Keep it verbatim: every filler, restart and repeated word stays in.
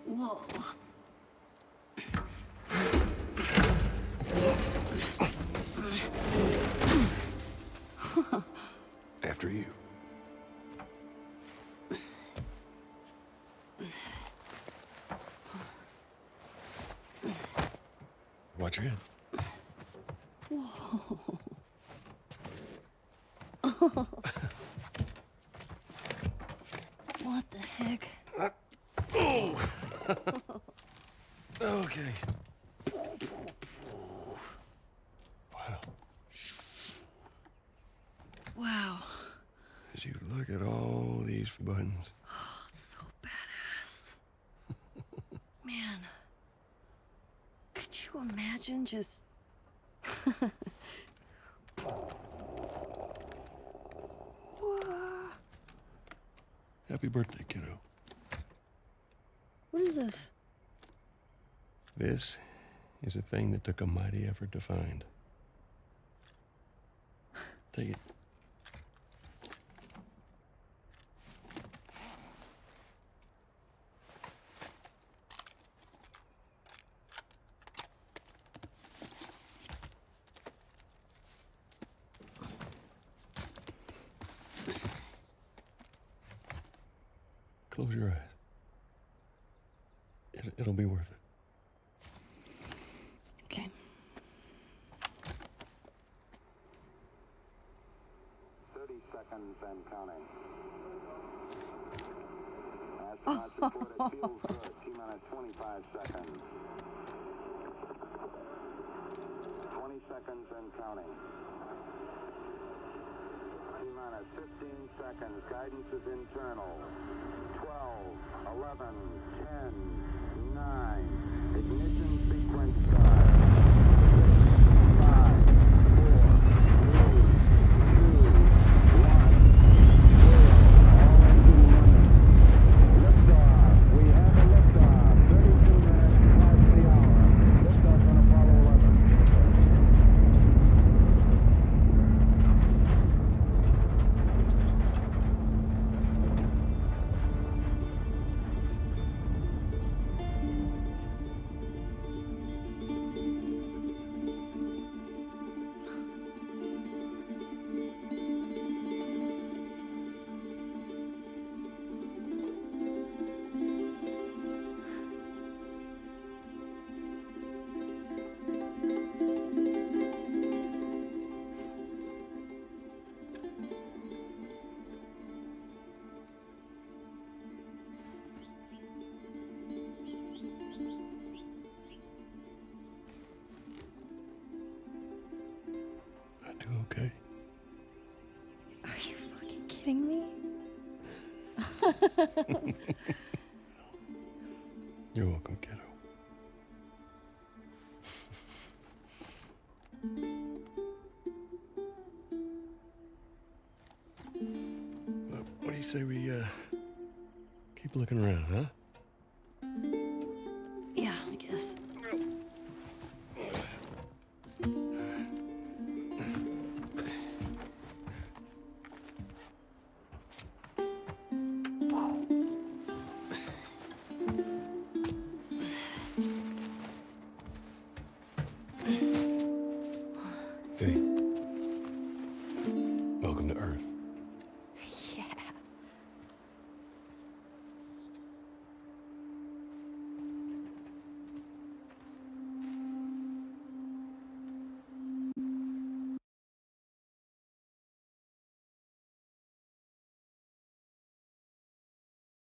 Whoa. After you. Watch your head. Whoa. What the heck? Oh! Okay. Wow. Wow. As you look at all these buttons. Oh, it's so badass. Man. Could you imagine just... Happy birthday, kiddo. What is this? This is a thing that took a mighty effort to find. Take it. Close your eyes. It, it'll be worth it. Okay. thirty seconds and counting. Astronauts report it feels good. T-minus twenty-five seconds. twenty seconds and counting. T-minus fifteen seconds. Guidance is internal. twelve, eleven, ten, nine. Ignition sequence start. five, four, three, two, one, zero. All engine running. Liftoff. We have a liftoff. thirty-two minutes past the hour. Liftoff on Apollo eleven. I do okay. Are you fucking kidding me? You're welcome, kiddo. Well, what do you say we uh, keep looking around, huh?